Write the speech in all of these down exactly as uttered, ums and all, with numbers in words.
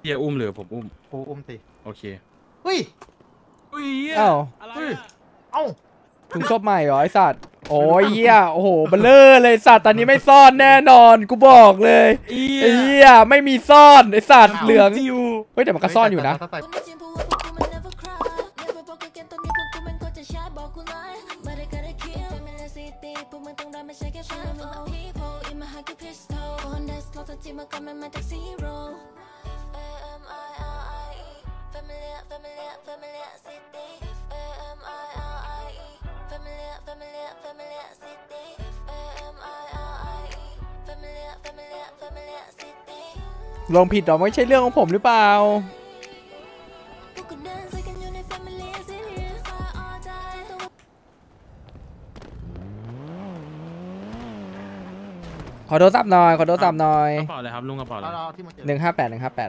พี่จะอุ้มหรือผมอุ้มกูอุ้มสิโอเคเฮ้ยอุ้ยอ้าวอะไรเอ้าถุงศพใหม่เหรอไอสัตว์โอ้ยเหี้ยโอ้โหเบลเลอร์เลยสัตว์ตอนนี้ไม่ซ่อนแน่นอนกูบอกเลยไอ้เหี้ยไม่มีซ่อนไอสัตว์เหลืองเฮ้ยแต่มันก็ซ่อนอยู่นะลงผิดหรอไม่ใช่เรื่องของผมหรือเปล่าขอโทรศัพท์หน่อยขอโทรศัพท์หน่อยกระเป๋าเลยครับลุงกระเป๋าเลยหนึ่งห้าแปดหนึ่งห้าแปด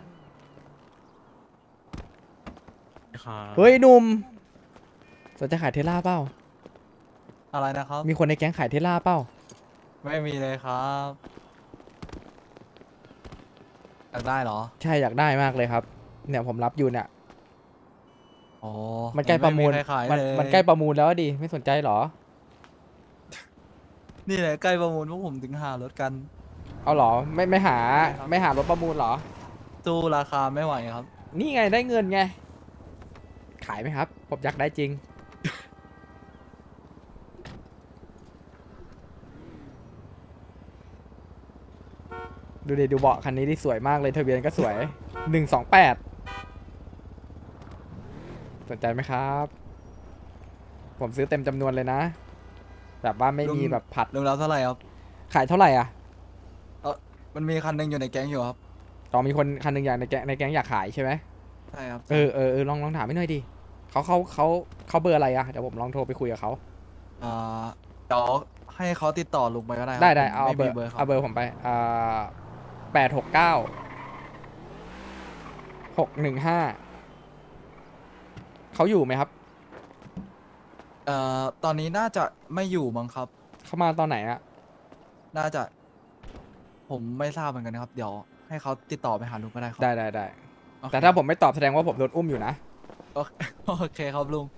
ครับเฮ้ยหนุ่มสนใจขายเทสลาเปล่าอะไรนะครับมีคนในแก๊งขายเทสลาเปล่าไม่มีเลยครับอยากได้เหรอใช่อยากได้มากเลยครับเนี่ยผมรับอยู่เนี่ยอ๋อมันใกล้ประมูลมันมันใกล้ประมูลแล้วดิไม่สนใจหรอนี่แหละใกล้ประมูลพวกผมถึงหารถกันเอาหรอไม่ไม่หาไม่หารถประมูลหรอสู้ราคาไม่ไหวครับนี่ไงได้เงินไงขายไหมครับผมอยากได้จริงดูดิดูเบาะคันนี้ที่สวยมากเลยทะเบียนก็สวยหนึ่งสองแปดสนใจไหมครับผมซื้อเต็มจำนวนเลยนะแบบว่าไม่มีแบบผัดลงแล้วเท่าไหร่ครับขายเท่าไหร่อ่ะเออมันมีคันหนึ่งอยู่ในแก๊งอยู่ครับต่อมีคนคันหนึ่งอยากในแก๊งในแก๊งอยากขายใช่ไหมใช่ครับเออเออเออลองลองถามให้หน่อยดิเขาเขาเขาเขาเบอร์อะไรอ่ะเดี๋ยวผมลองโทรไปคุยกับเขาอ่าเดี๋ยวให้เขาติดต่อลุงไปก็ได้ได้ได้เอาเบอร์เอาเบอร์ผมไปอ่าแปดหกเก้าหกหนึ่งห้าเขาอยู่ไหมครับเอ่อตอนนี้น่าจะไม่อยู่มั้งครับเขามาตอนไหนอะน่าจะผมไม่ทราบเหมือนกันครับเดี๋ยวให้เขาติดต่อไปหาลุงก็ได้ครับได้ได้ได้แต่ถ้าผมไม่ตอบแสดงว่าผมโดนอุ้มอยู่นะโอเคครับลุง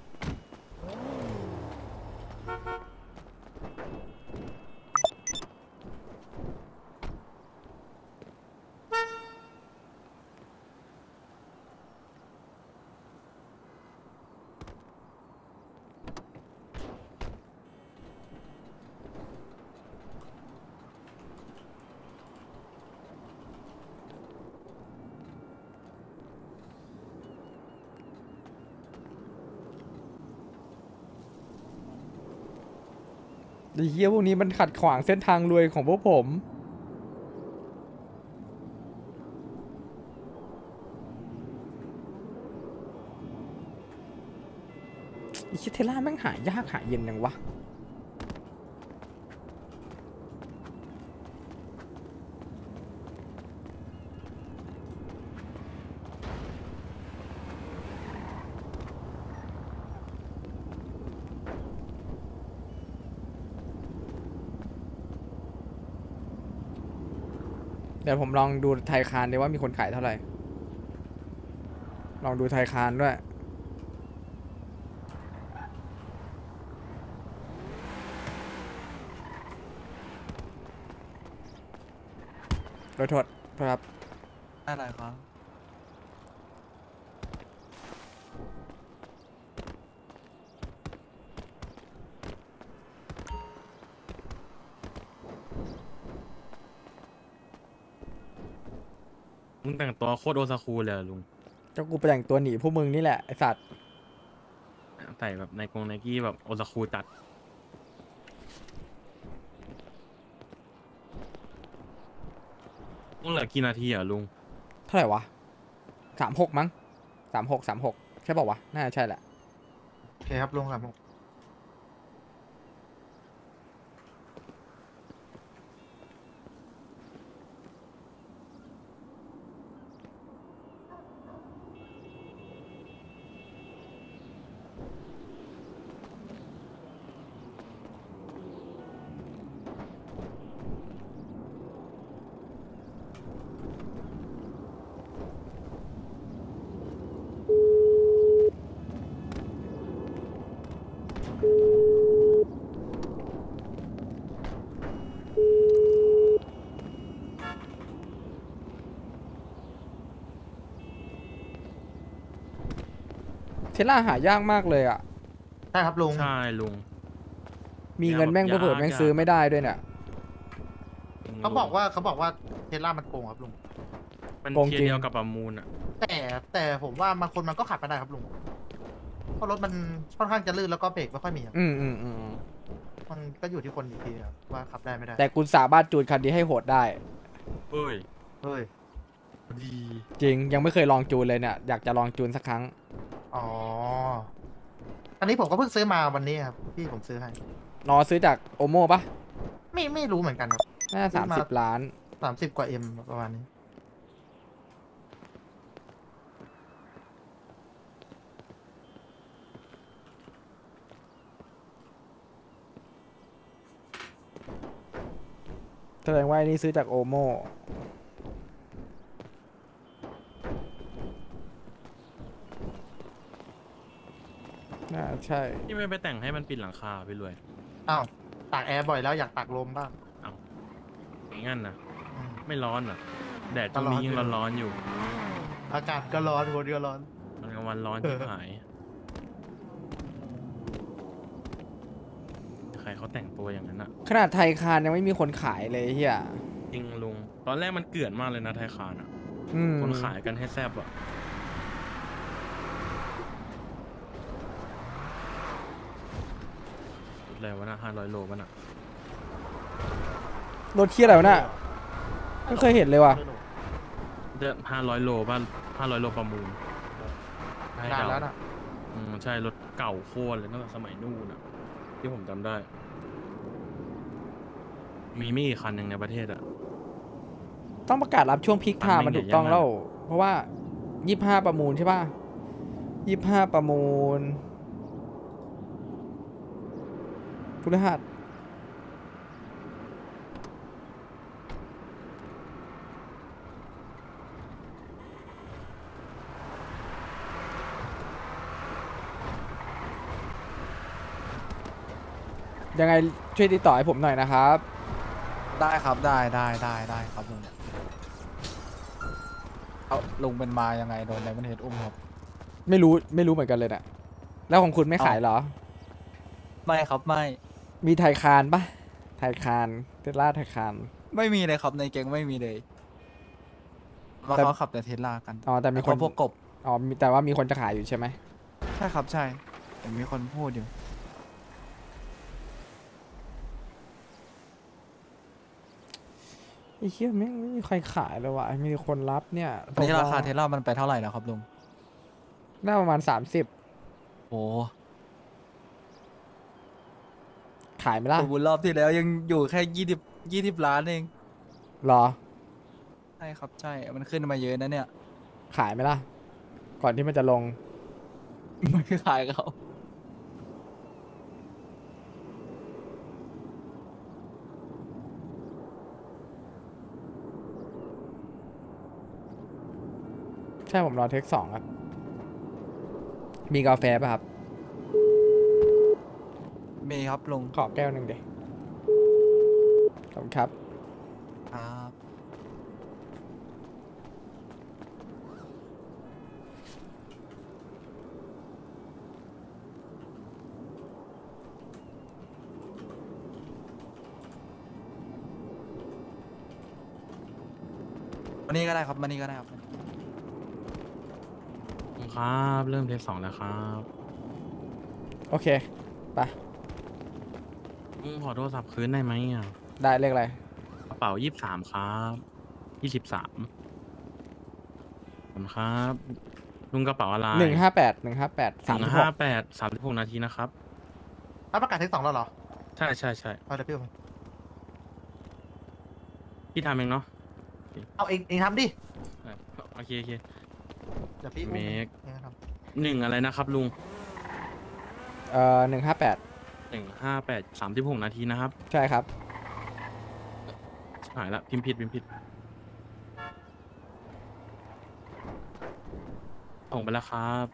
ไอ้เหี้ยพวกนี้มันขัดขวางเส้นทางรวยของพวกผมไอ้ชิเทล่าแม่งหายากหาเย็นยังวะเดี๋ยวผมลองดูไทยคานดีว่ามีคนขายเท่าไหร่ลองดูไทยคานด้วยโทษโทษครับอะไรครับมึงแต่งตัวโคตรโอซาคูเลยลุงก็กูไปแต่งตัวหนีพวกมึงนี่แหละไอสัตว์ใส่แบบในกรงไนกี้แบบโอซาคูจัดมึงเหลือกี่นาทีอ่ะลุงเท่าไหร่วะสามหกมั้งสามหกสามหกใช่ป่าววะน่าจะใช่แหละโอเคครับลุงครับเทสลาหายากมากเลยอ่ะใช่ครับลุงใช่ลุงมีเงินแม่งยากเผื่อๆแม่งยากซื้อไม่ได้ด้วยเนี่ยเขาบอกว่าเขาบอกว่าเทสลามันโกงครับลุงมันโกงเทียจริงร์เดียวกับประมูลอ่ะแต่แต่ผมว่ามันคนมันก็ขับไม่ได้ครับลุงเพราะรถมันค่อนข้างจะลื่นแล้วก็เบรกไม่ค่อยมีครับอืมอืมอืมมันก็อยู่ที่คนอีกทีครับว่าขับได้ไม่ได้แต่กูสามารถจูนคันนี้ให้โหดได้เฮ้ยเฮ้ยดีจริงยังไม่เคยลองจูนเลยเนี่ยอยากจะลองจูนสักครั้งอ๋ออันนี้ผมก็เพิ่งซื้อมาวันนี้ครับพี่ผมซื้อให้นอซื้อจากโอโม่ปะไม่ไม่รู้เหมือนกันครับน่าซื้สาอมมาสิบล้านสามสิบกว่าเอ็มประมาณนี้แสดงว่าอันนี้ซื้อจากโอโม่น่าใช่ที่ไม่ไปแต่งให้มันปิดหลังคาไปรวยอ้าวตากแอร์บ่อยแล้วอยากตากลมบ้างอย่างงั้นนะอืมไม่ร้อนเหรอแดดช่วงนี้ก็ร้อนยังอยู่ร้อนๆอยู่อากาศก็ร้อนคนก็ร้อนตอนกลางวันร้อนเอที่อหาย ใครเขาแต่งตัวอย่างนั้นอะขนาดไทยคานยังไม่มีคนขายเลยเฮียจริงลุง ตอนแรกมันเกลื่อนมากเลยนะไทยคานอะอืมคนขายกันให้แซบอะอะไรวะนะห้าร้อยโลมันอะรถเที่ยอะไรวะน่ะไม่เคยเห็นเลยว่ะเดือนห้าร้อยโลบ้านห้าร้อยโลประมูลให้นานเดาแล้วนะอืมใช่รถเก่าโคตรเลยตั้งแต่สมัยนู่นอะที่ผมจำได้ มีไม่กี่คันหนึ่งในประเทศอะต้องประกาศรับช่วงพีคไทม์มันถูกต้องแล้ว เพราะว่ายี่ห้าประมูลใช่ป่ะยี่ห้าประมูลพฤหัสยังไงช่วยติดต่อให้ผมหน่อยนะครับได้ครับได้ได้ได้ได้ครับลุงเอาลุงเป็นมายังไงโดนไดมอนเฮดอุ้มครับไม่รู้ไม่รู้เหมือนกันเลยนะแล้วของคุณไม่ขายเหรอไม่ครับไม่มีไทยคานปะไทยคานเทสลาไทยคานไม่มีเลยครับในแก๊งไม่มีเลยว่าแต่เขาขับแต่เทสลากันอ๋อแต่มีคนพวกกบอ๋อมีแต่ว่ามีคนจะขายอยู่ใช่ไหมใช่ครับใช่เห็นมีคนพูดอยู่ไอ้เหี้ยแม่งไม่มีใครขายเลยว่ะมีคนรับเนี่ยอันนี้ราคาตกลงเทสลามันไปเท่าไหร่แล้วครับลุงน่าประมาณสามสิบโอ้ขายไหมล่ะบุญรอบที่แล้วยังอยู่แค่ยี่สิบยี่สิบล้านเองหรอใช่ครับใช่มันขึ้นมาเยอะนะเนี่ยขายไหมล่ะ ก่อนที่มันจะลงไม่ขายเขาใช่ผมรอเทคสองครับ มีกาแฟป่ะครับมีครับลุงขอแก้วหนึ่งเดีขอบคุณครับครับ วันนี้ก็ได้ครับวันนี้ก็ได้ครับครับ เริ่มเทคสองแล้วครับโอเค ไปลุงขอโทรศัพท์คืนได้ไหมอ่ะได้เลขอะไรกระเป๋ายี่สิบสามครับยี่สิบสามผมครับ ลุงกระเป๋าอะไรหนึ่งห้าแปด หนึ่งห้าแปดหสามนึ่งสิบหห้าก แปดสามสิบหกนาทีนะครับถ้าประกาศเทคสองแล้วเหรอใช่ใช่ใช่เอาเดี๋ยวพี่เอาพี่ทำเองเนาะเอาเองเองทำดิอ่ะโอเคโอเคเดี๋ยวพี่อุ้เมคเองทหนึ่งอะไรนะครับลุงเอ่อหนึ่งห้าแปดหนึ่งห้าแปดสามสิบหกนาทีนะครับใช่ครับหายละพิมพ์ผิดพิมพ์ผิดส่งไปแล้วครับ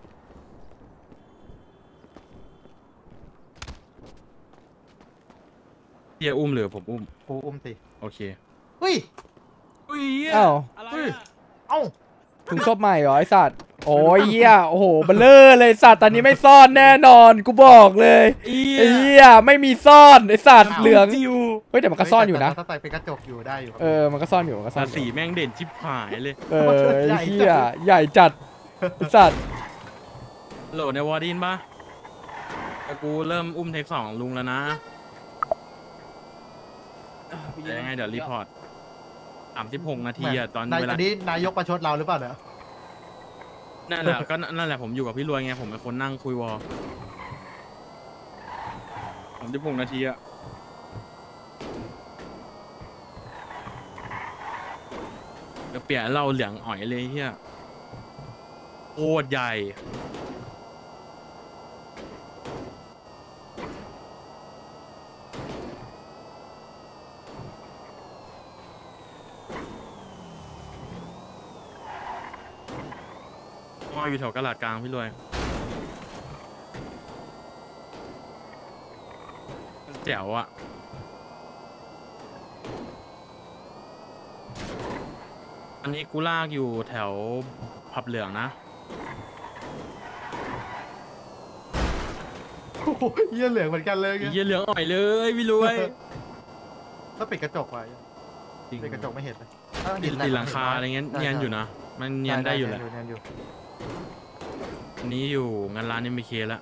เฮียอุ้มหรือผมอุ้มำกูอุ้มสิโอเคเฮ้ยอุ้ยอ้าวอะไรเฮ้ยอะเอ้าถุงศพใหม่เหรอไอสัตว์โอ้ยเหี้ยโอ้โหเบลอเลยสัตว์ตอนนี้ไม่ซ่อนแน่นอนกูบอกเลยไอ้เหี้ยไม่มีซ่อนไอ้สัตว์เหลืองเฮ้ยแต่มันก็ซ่อนอยู่นะถ้าใส่เป็นกระจกอยู่ได้อยู่ครับเออมันก็ซ่อนอยู่มันก็ซ่อตานอยู่สีแม่งเด่นชิบหายเลยเออไอ้เหี้ยใหญ่จัดไอ้สัตว์โหลในวอร์ดินปะแต่กูเริ่มอุ้มเทคสองลุงแล้วนะเดี๋ยวยังไงเดี๋ยวรีพอร์ตสามสิบหกนาทีอะตอนนายเวลาอันนี้นายกประชดเราหรือเปล่าเนี่ยนั่นแหละก็นั่นแหละผมอยู่กับพี่รวยไงผมเป็นคนนั่งคุยวอลสามสิบหกนาทีอะเดี๋ยวเปลี่ยนเราเหลืองอ่อยเลยเฮียโคตรใหญ่ว่าอยู่แถวกะลาดกลางพี่รวยแจ๋วอะอันนี้กูลากอยู่แถวผับเหลืองนะโอ้โหเยี่ยเหลืองเหมือนกันเลยไอ้เหี้ยเหลืองอ่อยเลยพี่รวยถ้าปิดกระจกไว้จริงปิดกระจกไม่เห็นเลยติดติดหลังคาอะไรเงี้ยเนียนอยู่นะมันเนียนได้อยู่แหละเนียนอยู่อันนี้อยู่งานร้านเอ็มเคแล้ว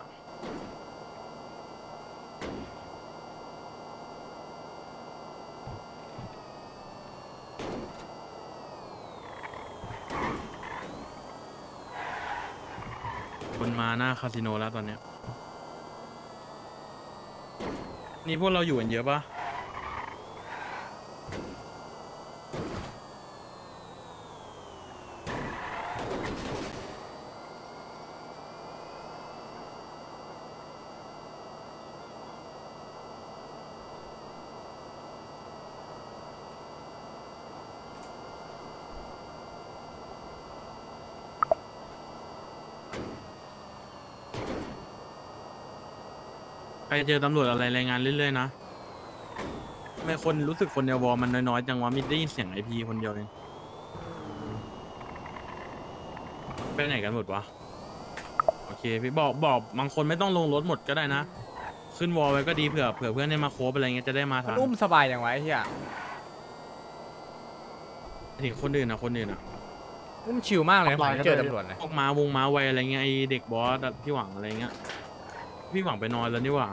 คนมาหน้าคาสิโนแล้วตอนเนี้ยนี่พวกเราอยู่กันเยอะปะใครเจอตำรวจอะไรรายงานเรื่อยๆนะทำไม่คนรู้สึกคนในวอลมันน้อยๆจังวะมีได้ยินเสียงไอพีคนเดียวเองไปไหนกันหมดวะโอเคพี่บอกบอกบางคนไม่ต้องลงรถหมดก็ได้นะ ขึ้นวอลไว้ก็ดีเผื่อเผื่อเพื่อนได้มาโคบอะไรเงี้ยจะได้มาทันอุ้มสบายอย่างไรเฮียถึงคนอื่นนะคนอื่นอ่ะอุ้มชิลมากเลยนะผมไม่เจอตำรวจเลยพวกม้าวงม้าไวอะไรเงี้ยไอเด็กบอสอะพี่หวังอะไรเงี้ยพี่หวังไปนอนแล้วนี่หว่า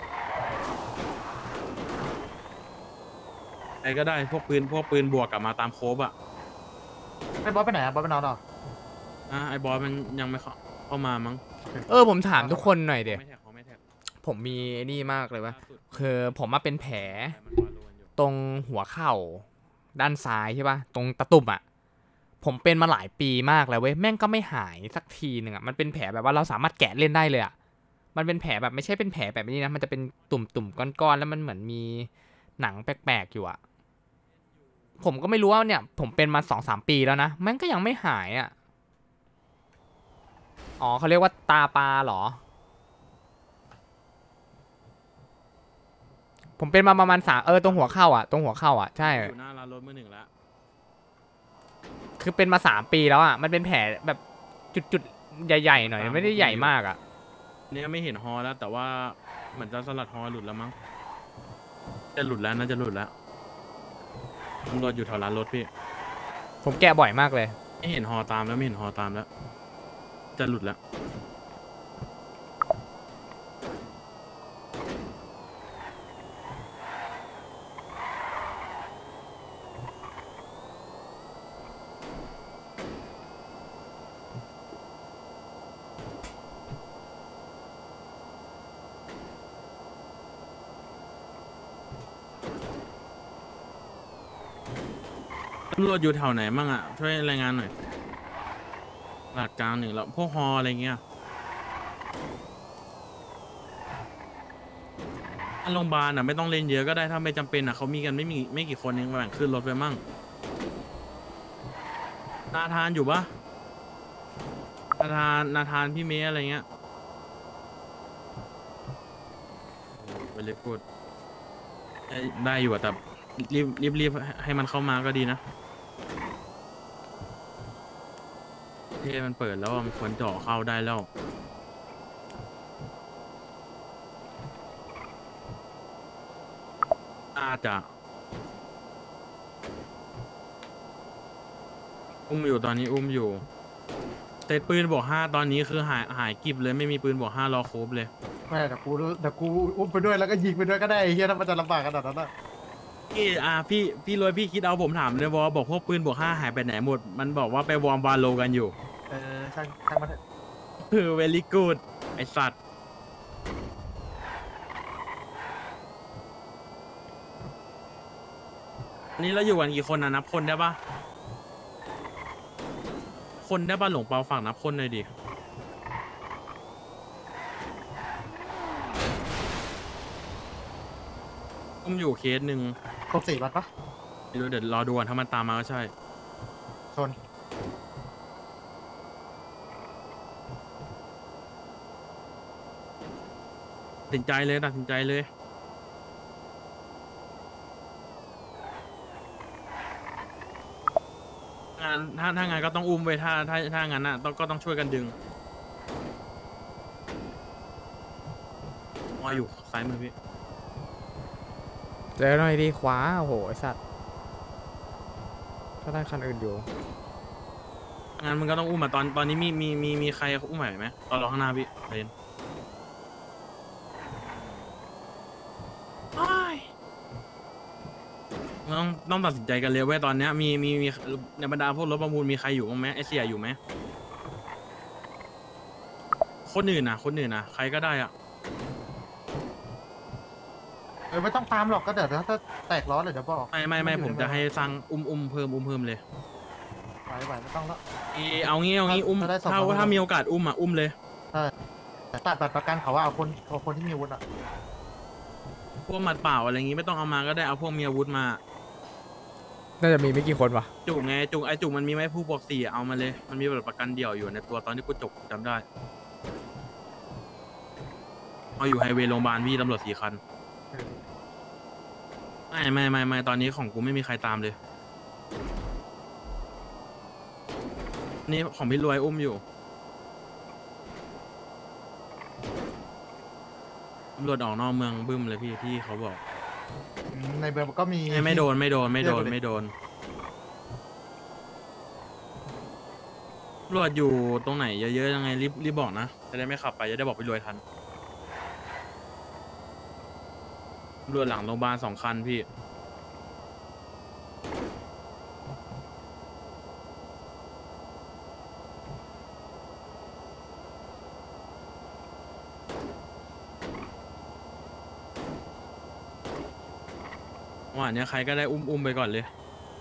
ไอก็ได้พวกปืนพวกปืนบวกกลับมาตามโคบอ่ะไอ้บอสไปไหนอะบอสไปนอนเหรออ่ะไอบอสมันยังไม่เข้าเข้ามามั้งเออผมถามทุกคนหน่อยเดี๋ยไม่แท็กเขาไม่แท็กผมมีไอ้นี่มากเลยว่าล่าสุดคือผมมาเป็นแผลมันวาโลกันอยู่ตรงหัวเข่าด้านซ้ายใช่ป่ะตรงตะตุ่มอ่ะผมเป็นมาหลายปีมากแล้วเว้ยแม่งก็ไม่หายสักทีหนึ่งอ่ะมันเป็นแผลแบบว่าเราสามารถแกะเล่นได้เลยอ่ะมันเป็นแผลแบบไม่ใช่เป็นแผลแบบนี้นะมันจะเป็นตุ่มๆก้อนๆแล้วมันเหมือนมีหนังแปลกๆอยู่อ่ะผมก็ไม่รู้ว่าเนี่ยผมเป็นมาสองสามปีแล้วนะแม่งก็ยังไม่หายอ่ะอ๋อเขาเรียกว่าตาปลาเหรอผมเป็นมาประมาณสามเออตรงหัวเข่าอ่ะตรงหัวเข่าอ่ะใช่อยู่หน้าร้านรถมือหนึ่งแล้วคือเป็นมาสามปีแล้วอ่ะมันเป็นแผลแบบจุดๆใหญ่ๆหน่อยไม่ได้ใหญ่มากอ่ะเนี่ยไม่เห็นฮอแล้วแต่ว่าเหมือนจะสลัดฮอหลุดแล้วมั้งจะหลุดแล้วน่าจะหลุดแล้วตำรวจอยู่แถวร้านรถพี่ผมแกะบ่อยมากเลยไม่เห็นฮอตามแล้วไม่เห็นฮอตามแล้วจะหลุดแล้วตำรวจอยู่แถวไหนมั่งอ่ะช่วยรายงานหน่อยหลักกลางหนึ่งแล้วพวกฮออะไรเงี้ยอันโรงพยาบาลอ่ะไม่ต้องเล่นเยอะก็ได้ถ้าไม่จำเป็นอ่ะเขามีกันไม่มีไม่กี่คนเองแบ่งขึ้นรถไปมั่งนาธานอยู่ปะนาธานนาธานพี่เมย์อะไรเงี้ยไปเลยพูดได้ได้อยู่อะแต่รีบรีบรีบให้มันเข้ามาก็ดีนะเทมันเปิดแล้วอะมันควรเจาะเข้าได้แล้วน่าจะอุ้มอยู่ตอนนี้อุ้มอยู่เตะปืนบวกห้าตอนนี้คือหายหายกิบเลยไม่มีปืนบวกห้ารอครบเลยไม่เดี๋ยวกูเดี๋ยวกูอุ้มไปด้วยแล้วก็ยิงไปด้วยก็ได้ไอ้เฮียถ้ามันจะลำบากขนาดนั้นอะพี่อ่าพี่พี่รวยพี่คิดเอาผมถามเลยวอบอกพวกปืนบวกห้าหายไปไหนหมด มันบอกว่าไปวอร์มวาโลกันอยู่เออช่างช่างมันเถอะคือเวลี่กูดไอสัตว์อันนี้เราอยู่กันกี่คนนะนับคนได้ปะคนได้ปะหลงเปาฝากนับคนหน่อยดิผมอยู่เคสหนึ่งครบสี่บัตรปะเดี๋ยวเดี๋ยวรอดูก่อนถ้ามันตามมาก็ใช่ชนตัดสินใจเลยตัดสินใจเลยงานถ้าถ้างานก็ต้องอุ้มไปถ้าถ้าถ้างานน่ะต้องก็ต้องช่วยกันดึงวออยู่ซ้ายมือพี่เจอหน่อยดีขวาโอ้โหไอสัตว์ถ้าได้คันอื่นอยู่งานมันก็ต้องอุ้มอ่ะตอนตอนนี้มีมีมีมีใครอุ้มไหวไหมตอนรอข้างหน้าพี่เรนต้องต้องตัดสินใจกันเลยเว้ยตอนเนี้ยมีมีมีในบรรดาพวกรถประมูลมีใครอยู่บ้างไหมไอเสียอยู่ไหมคนอื่นนะคนอื่นนะใครก็ได้อ่ะเออไม่ต้องตามหรอกก็เดี๋ยวถ้าแตกล้อเลยเดี๋ยวบอกไม่ไม่ไม่ผมจะให้สั่งอุ้มอุ้มเพิ่มอุ้มเพิ่มเลยไหวไหวไม่ต้องแล้วเออเอางี้เอางี้อุ้มถ้าได้สองถ้าคนถ้ามีโอกาสอุ้มอ่ะอุ้มเลยตัดบัตรประกันเขาว่าเอาคนเอาคนที่มีอาวุธอะพวกหมัดเปล่าอะไรงี้ไม่ต้องเอามาก็ได้เอาพวกมีอาวุธมาน่าจะมีไม่กี่คนวะจุกไงจุกไอจุกมันมีไหมผู้บวกสี่อะเอามาเลยมันมีแบบประกันเดี่ยวอยู่ในตัวตอนที่กูจบจำได้เอาอยู่ไฮเวย์โรงพยาบาลพี่ตำรวจสี่คันไม่ไม่ไม่ไม่ตอนนี้ของกูไม่มีใครตามเลยนี่ของพี่รวยอุ้มอยู่ตำรวจออกนอกเมืองบึ้มเลยพี่ที่เขาบอกอืมในเบอร์ก็มีไม่ไม่โดนไม่โดนไม่โดนเรียกไปเลยไม่โดนตำรวจอยู่ตรงไหนเยอะๆยังไงรีบรีบบอกนะจะได้ไม่ขับไปจะได้บอกไปรวยทันตำรวจหลังโรงพยาบาลสองคันพี่วันนี้ใครก็ได้อุ้มอุ้มไปก่อนเลย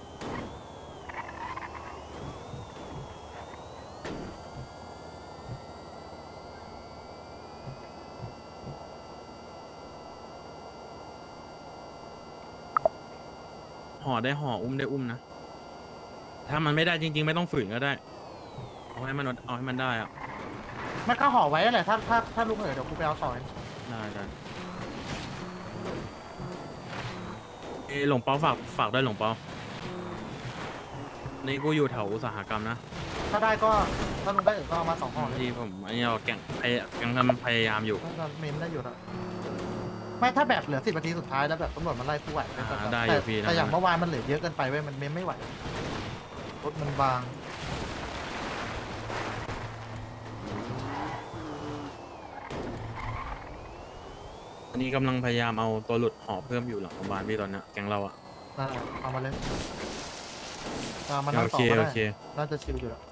ห่อได้ห่ออุ้มได้อุ้มนะถ้ามันไม่ได้จริงๆไม่ต้องฝืนก็ได้เอาให้มันเอาให้มันได้อะมันก็ห่อไว้นั่นแหละถ้าถ้าถ้าลุงเหนื่อยเดี๋ยวกูไปเอาต่อเองได้ได้เออหลงเปาฝากฝากด้วยหลงเปานี่กูอยู่แถวอุตสาหกรรมนะถ้าได้ก็ถ้าลุงได้เออก็เอามาสองห่อเลยที่ผมอันนี้เราแก่งไอ้แก่งทำพยายามอยู่น่าจะเมมได้อยู่นะไม่ถ้าแบบเหลือสิบนาทีสุดท้ายแล้วแบบตำรวจมันไล่ผู้ไหวอ่าแต่ได้อยู่พี่แต่แต่อย่างได้เมื่อวานมันเหลือเยอะเกินไปเว้ยมันเมมไม่ไหวรถมันบางอันนี้กำลังพยายามเอาตัวหลุดห่อเพิ่มอยู่หลังโรงพยาบาลพี่ตอนเนี้ยแก๊งเราอะนั่นแหละเอามาเลยเอามานั่โองต่เคอก็โอได้เคน่าจะชิลอยู่แล้ว